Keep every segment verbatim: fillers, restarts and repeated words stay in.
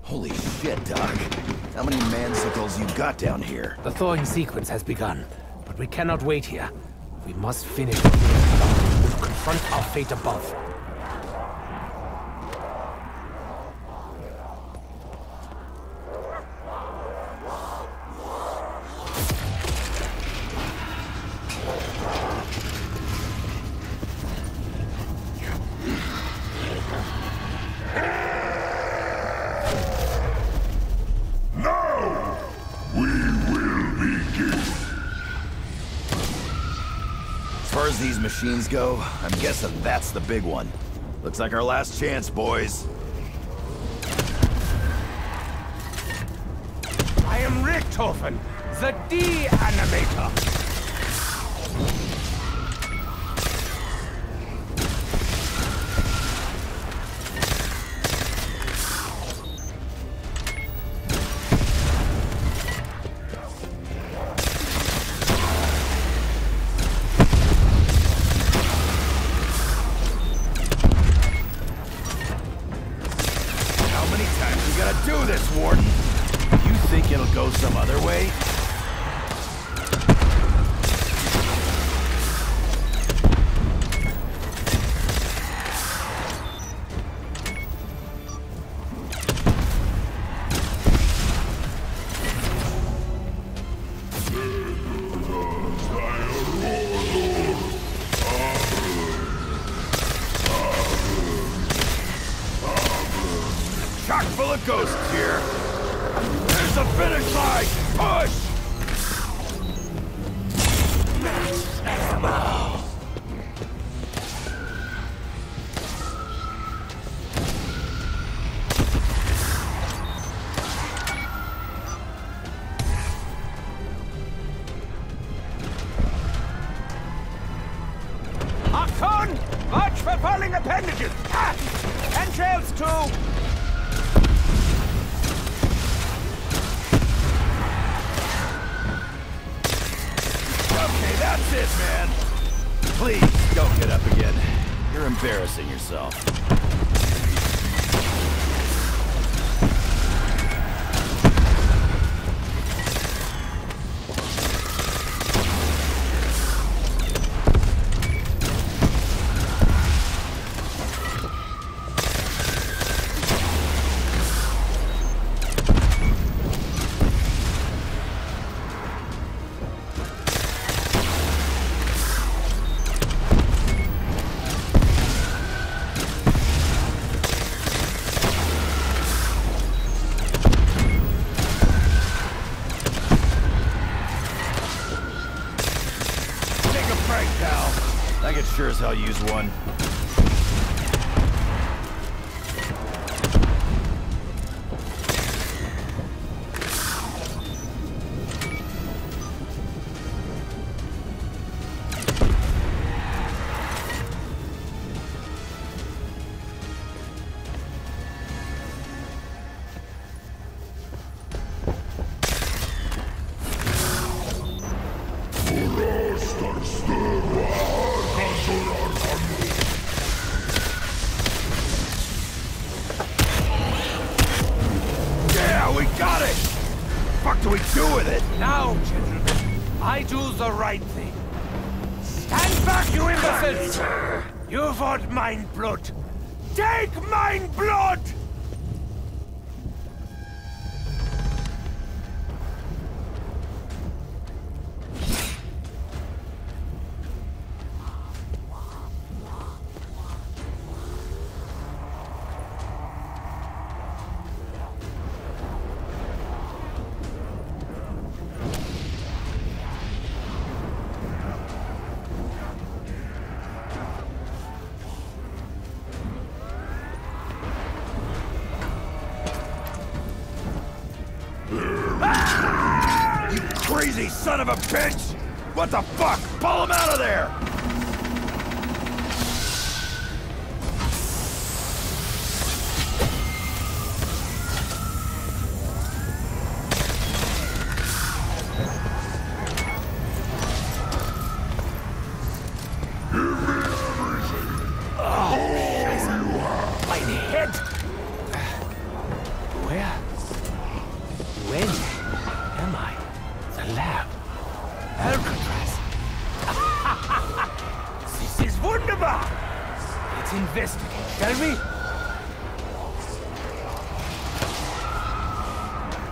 Holy shit, Doc. How many mansicles you got down here? The thawing sequence has begun, but we cannot wait here. We must finish what we have begun. Confront our fate above. As far as these machines go, I'm guessing that's the big one. Looks like our last chance, boys. I am Richthofen, the De-Animator. Do this, Warden. You think it'll go some other way? Chock full of ghosts here. There's the finish line! Push! Achtung! Watch for falling appendages! Ah! Entrails too! That's it, man. Please, don't get up again. You're embarrassing yourself. I could sure as hell use one. Yeah, we got it! What the fuck do we do with it? Now, gentlemen, I do the right thing. Stand back, you imbeciles! You want mine blood. Take mine blood! Crazy son of a bitch! What the fuck? Pull him out of there! Oh, Scheiße. Mein Head! Where?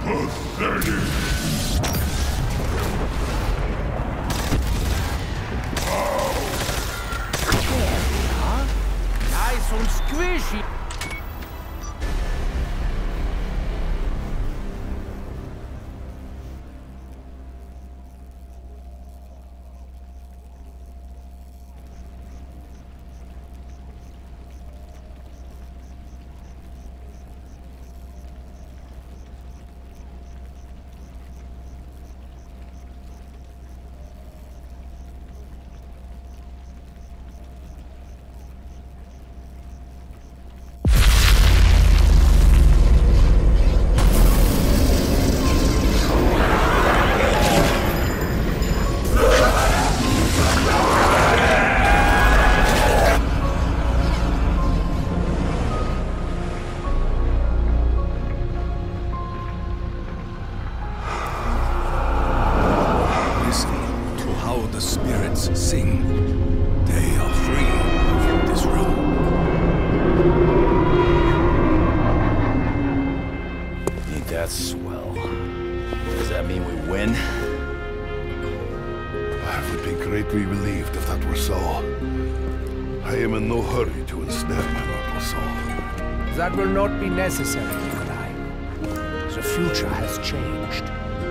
Nice and squishy. Sing. They are free from this realm. Ain't that swell? Does that mean we win? I would be greatly relieved if that were so. I am in no hurry to ensnare my mortal soul. That will not be necessary, Nikolai. The future has changed.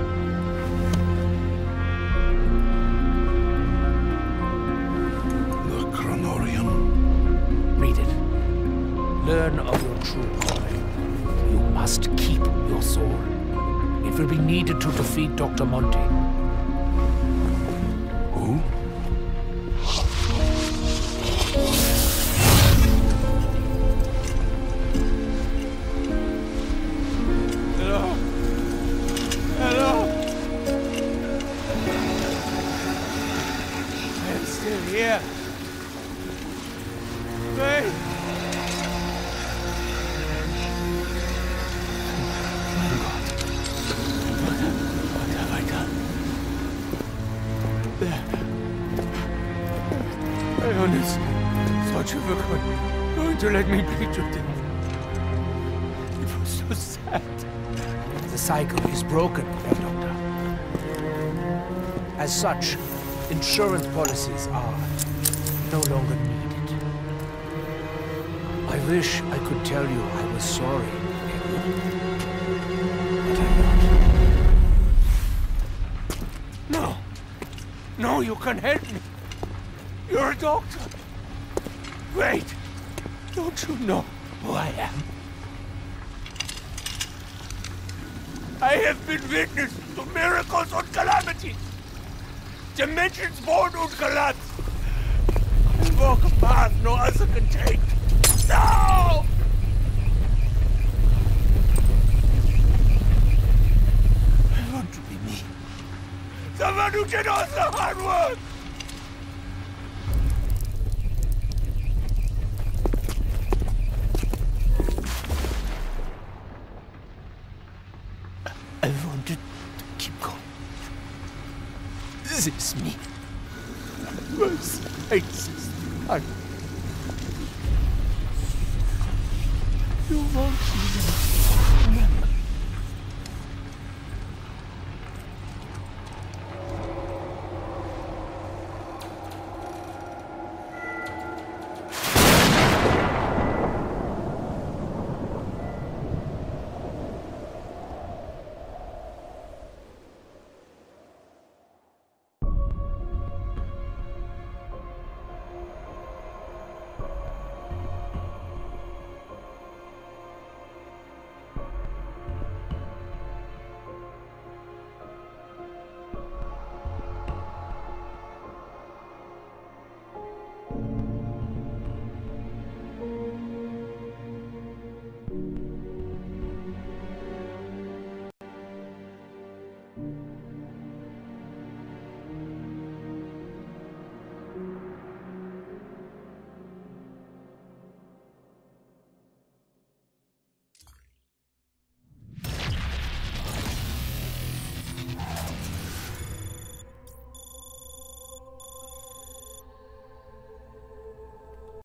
Learn of your true calling. You must keep your soul. It will be needed to defeat Doctor Monty. Who? Hello? Hello? I'm still here. Wait. Ionis thought you were going, going to let me bleed to death. It was so sad. The cycle is broken, Herr Doctor. As such, insurance policies are no longer needed. I wish I could tell you I was sorry, Edward. But I'm not. No! No, you can help me! You're a doctor! Wait! Don't you know who I am? I have been witness to miracles and calamities! Dimensions born and collapse! I walk a path no other can take! No! I want to be me. Someone who did all the hard work! I wanted to keep going. This is me. Was racist. I... You won't see me.